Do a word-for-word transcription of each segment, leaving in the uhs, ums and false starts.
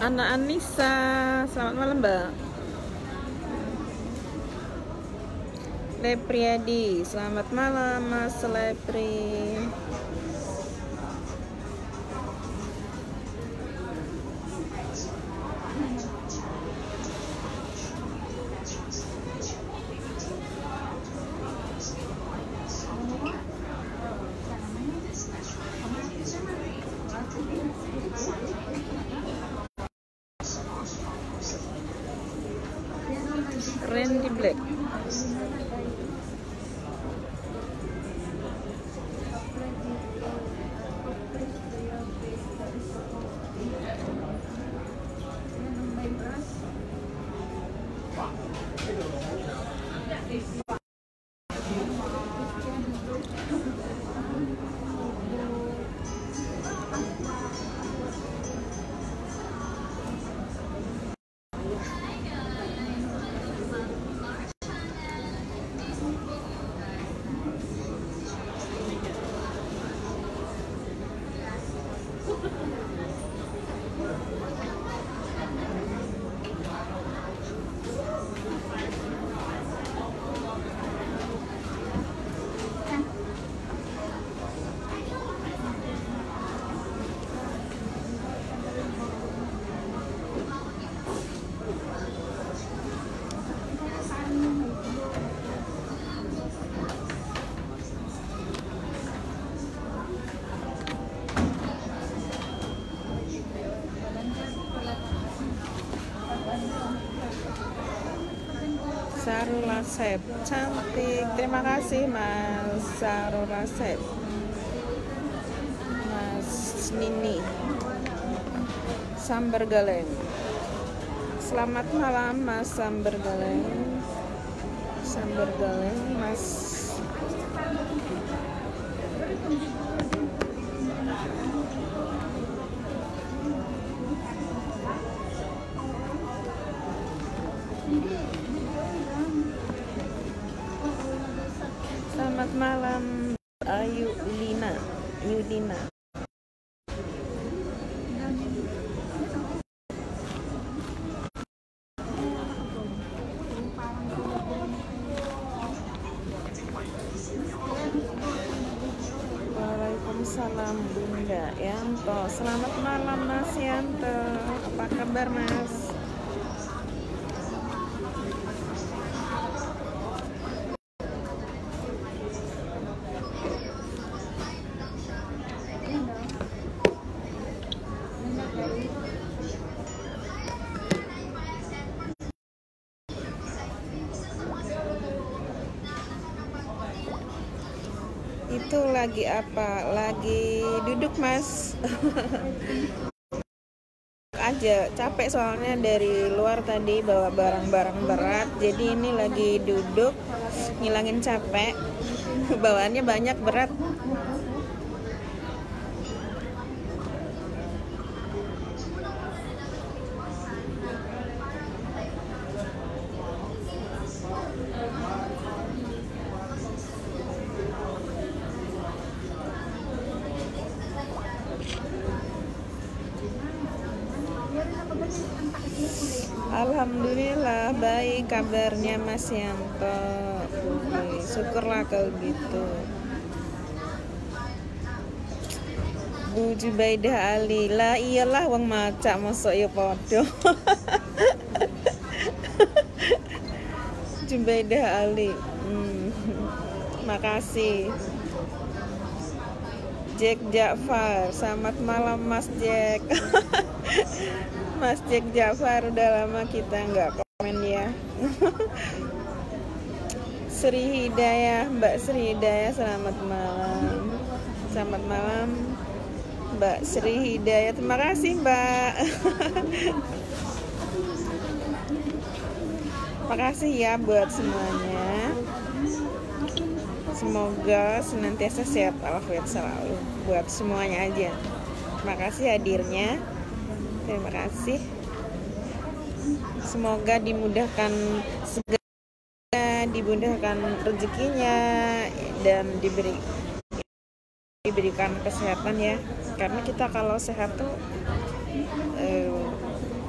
Ana Anissa, selamat malam Mbak. Lepriadi, selamat malam Mas Lepri. Randy Black. Sarul Asep, cantik. Terima kasih Mas Sarul Asep. Mas Nini Sambar Galeng. Selamat malam Mas Sambar Galeng. Sambar Galeng, Mas. Selamat malam Ayu Lina, Yudina. Waalaikumsalam Bunda Yanto. Selamat malam Mas Yanto. Apa kabar Mas? Itu lagi apa? Lagi duduk Mas. Aja capek soalnya dari luar tadi bawa barang-barang berat. Jadi ini lagi duduk ngilangin capek. Bawaannya banyak berat. Alhamdulillah baik kabarnya Mas Yanto. Oke, syukurlah kalau gitu. Bu Jubaidah Ali, lah iyalah wong macak mosok ya podo. Jubaidah Ali, hmm. Makasih. Jack Jafar, selamat malam Mas Jack. Mas Jack Jafar, udah lama kita nggak komen ya. Sri Hidayah, Mbak Sri Hidayah, selamat malam. Selamat malam Mbak Sri Hidayah, terima kasih Mbak. Terima kasih ya buat semuanya. Semoga senantiasa sehat walafiat selalu buat semuanya aja. Terima kasih hadirnya. Terima kasih. Semoga dimudahkan segala, dimudahkan rezekinya dan diberi diberikan kesehatan ya. Karena kita kalau sehat tuh eh,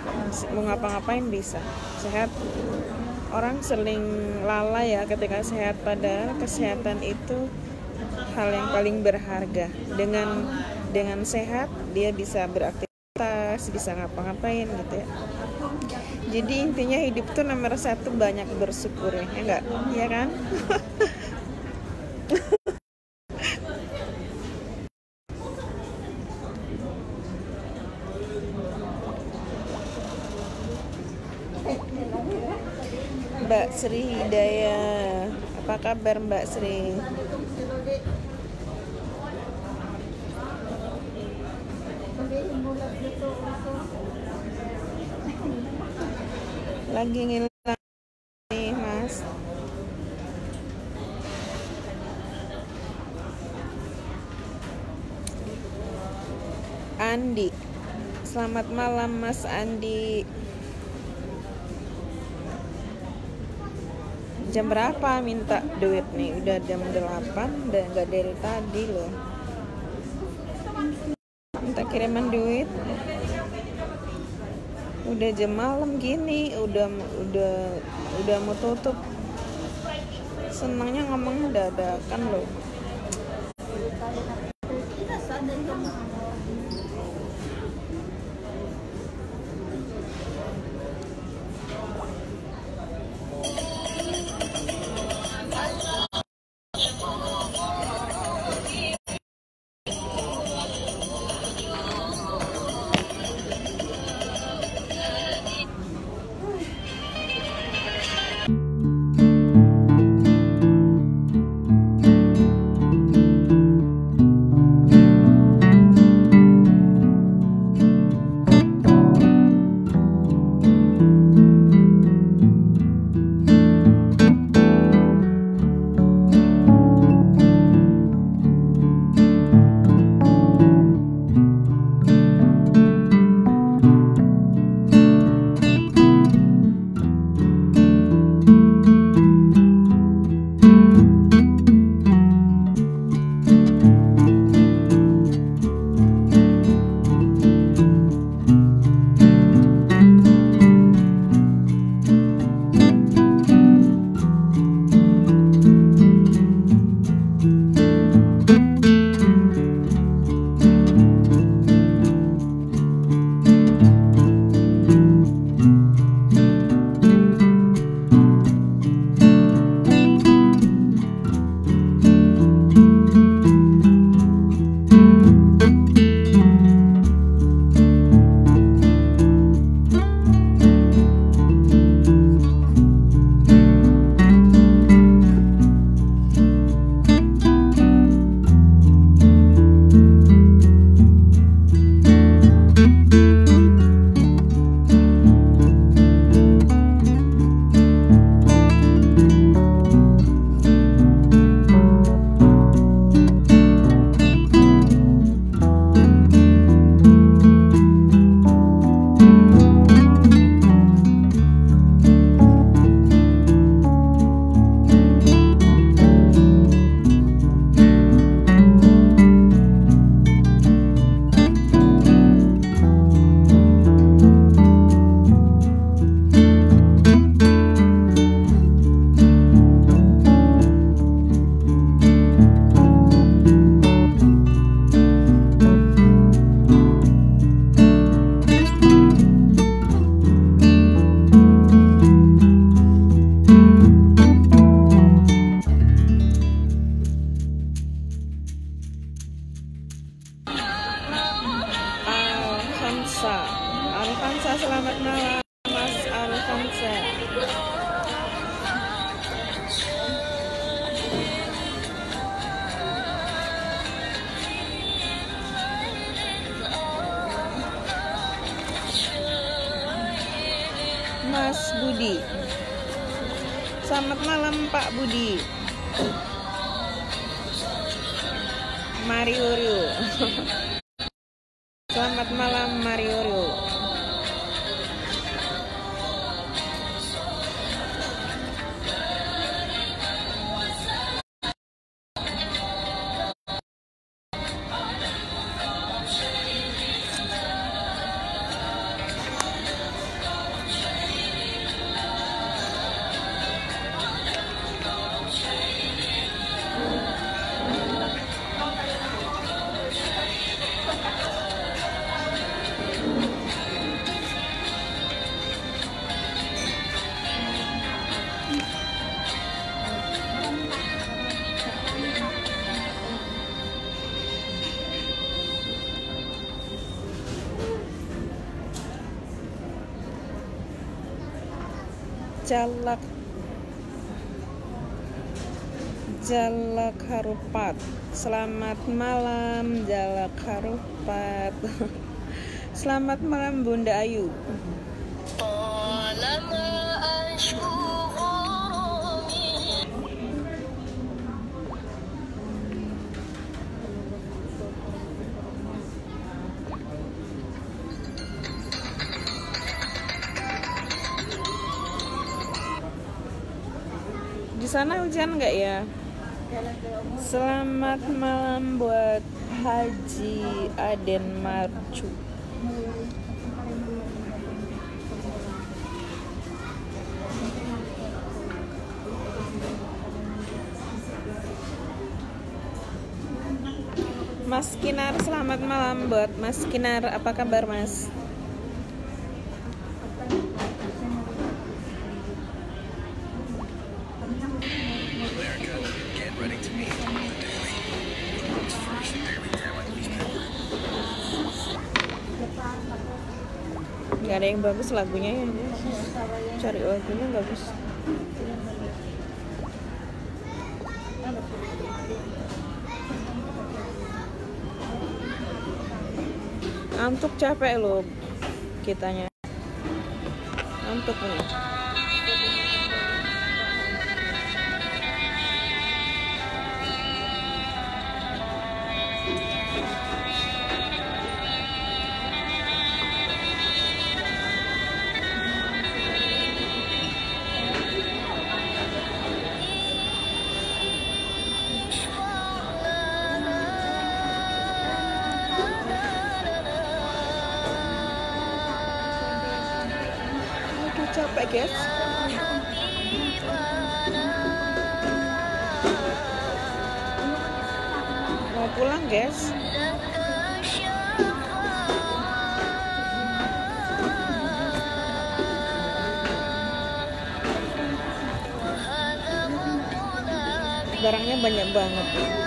mau ngapa-ngapain bisa sehat. Orang sering lalai ya ketika sehat, padahal kesehatan itu hal yang paling berharga. Dengan dengan sehat dia bisa beraktivitas, bisa ngapa-ngapain gitu ya. Jadi intinya hidup tuh nomor satu banyak bersyukur ya, enggak? Iya kan? Mbak Sri Hidayah, apa kabar Mbak Sri? Lagi ngilang nih Mas. Andi, selamat malam Mas Andi. Jam berapa minta duit nih? Udah jam delapan, udah gak dari tadi loh. Minta kiriman duit. Udah jam malam gini, udah udah udah mau tutup. Senangnya ngomong dadakan loh. Alfansa, selamat malam Mas Alfansa. Mas Budi, selamat malam Pak Budi. Mario Rio. Selamat malam Mario Rio. Jalak Jalak Harupat. Selamat malam Jalak Harupat. Selamat malam Bunda Ayu. Di sana hujan nggak ya? Selamat malam buat Haji Aden Marcu. Mas Kinar, selamat malam buat Mas Kinar. Apa kabar, Mas? Gak ada yang bagus lagunya ya, cari lagunya bagus. Ngantuk, capek loh kitanya, ngantuk nih. Capek guys. Mau pulang guys. Barangnya banyak banget.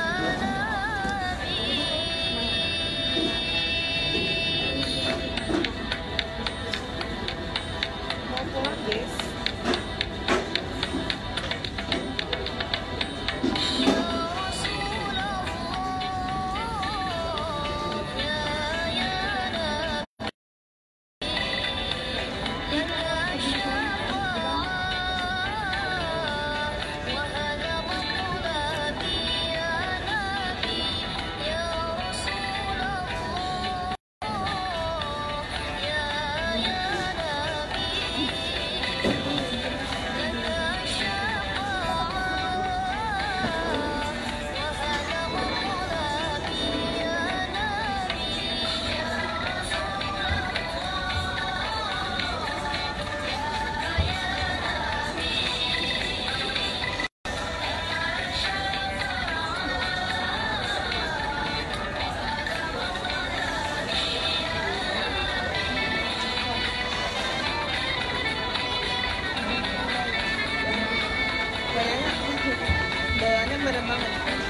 Bawaannya berat banget.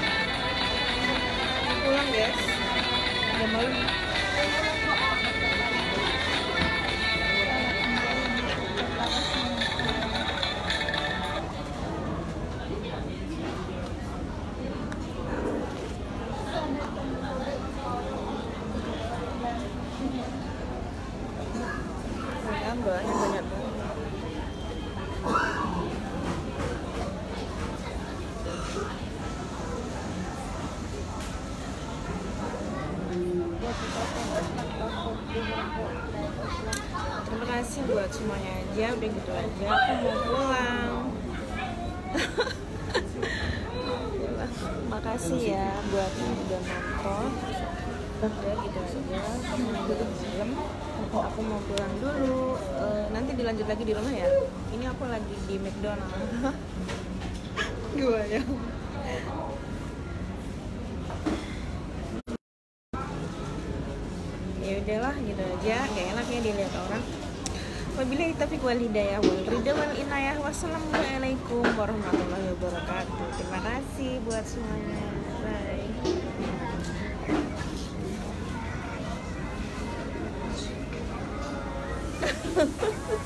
Pulang guys, udah malam. Bawaannya banyak banget. Terima kasih buat semuanya aja, udah gitu aja aku mau pulang. Makasih ya buat yang udah nonton. Udah gitu aja, kamu duduk film. Aku mau pulang dulu. Uh, nanti dilanjut lagi di rumah ya. Ini aku lagi di McDonald's. Gimana? Ya udahlah gitu aja, gak enak ya dilihat orang. Wabillahi taufiq wal hidayah wal ridha wal inayah. Wassalamualaikum warahmatullahi wabarakatuh. Terima kasih buat semuanya. Bye.